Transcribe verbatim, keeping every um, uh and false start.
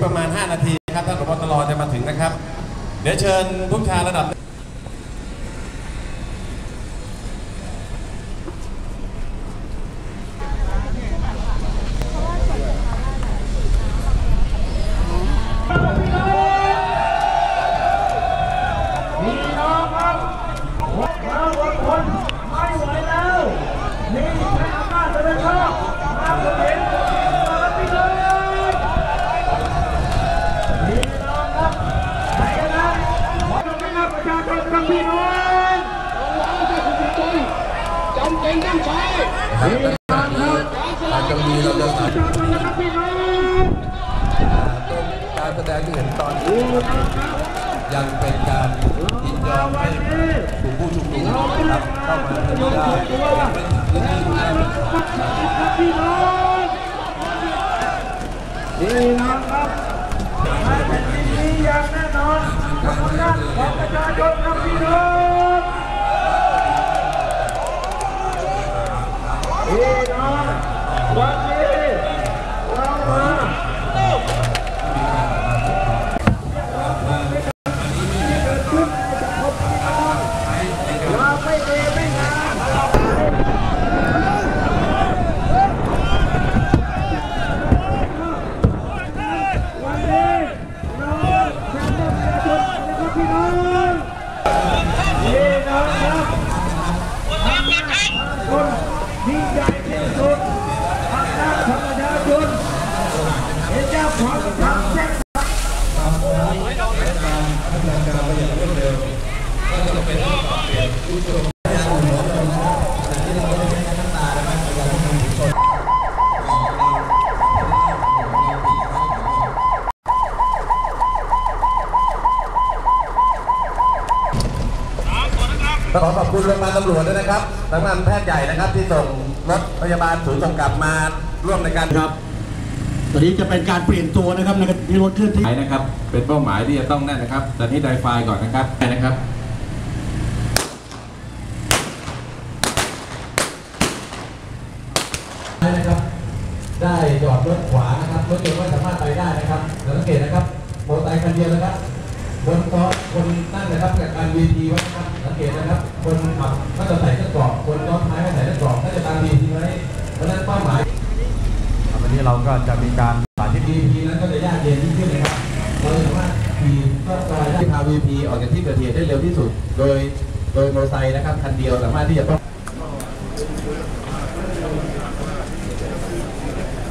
ประมาณห้านาทีครับท่านผบ.ตร.จะมาถึงนะครับเดี๋ยวเชิญผู้ชาระดับการจะมีเราจะสานการแสดงที่เห็นตอนนี้ยังเป็นการยินยอมให้กลุ่มผู้ชุมนุมนะครับเข้ามาทำได้เป็นพื้นที่ของเราพี่น้องครับและเป็นที่นี้อย่างแน่นอนกับอำนาจของประชาชนครับพี่น้องพี่น้องวันนี้เรามาเราไม่ดีไม่งามวันนี้เราแทนประชาชนนะครับพี่น้องพี่น้องครับคนยิ่งใหญ่ที่สุดอำนาจของประชาชนเป็นเจ้าของทางแจ้งขอขอบคุณโรงพยาบาลตำรวจด้วยนะครับสำนักงานแพทย์ใหญ่นะครับที่ส่งรถพยาบาลศูนย์ส่งกลับมาร่วมในการครับตอนนี้จะเป็นการเปลี่ยนตัวนะครับในที่รถเคลื่อนที่นะครับเป็นเป้าหมายที่จะต้องแน่นนะครับตอนนี้ไดไฟก่อนนะครับนะครับนะครับได้จอดรถขวานะครับรถยนต์ไม่สามารถไปได้นะครับสังเกตนะครับมอเตอร์ไซค์คันเดียวนะครับบนโต๊ะคนนั่งนะครับกับการ วี พี ไว้นะครับสังเกตนะครับคนขับก็จะใส่เสื้อกรอกคนซ้อนท้ายไม่ใส่เสื้อกรอกก็จะตาม วี พี ไว้เพราะนั้นเป้าหมายวันนี้เราก็จะมีการสาธิต วี พี นั้นก็จะยากเย็นยิ่งขึ้นนะครับเราจะสามารถขี่ก็ซอยได้พา วี พี ออกจากที่เกิดเหตุได้เร็วที่สุดโดยโดยมอเตอร์ไซค์นะครับคันเดียวสามารถที่จะต้อง